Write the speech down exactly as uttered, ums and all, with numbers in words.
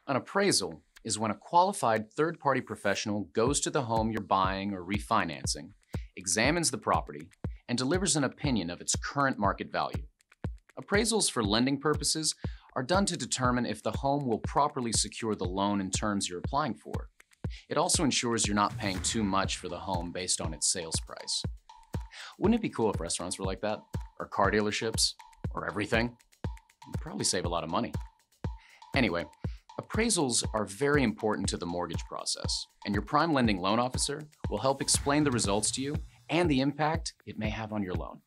An appraisal is when a qualified third-party professional goes to the home you're buying or refinancing, examines the property, and delivers an opinion of its current market value. Appraisals for lending purposes are done to determine if the home will properly secure the loan and terms you're applying for. It also ensures you're not paying too much for the home based on its sales price. Wouldn't it be cool if restaurants were like that? Or car dealerships? Or everything? You'd probably save a lot of money. Anyway, appraisals are very important to the mortgage process, and your prime lending loan officer will help explain the results to you and the impact it may have on your loan.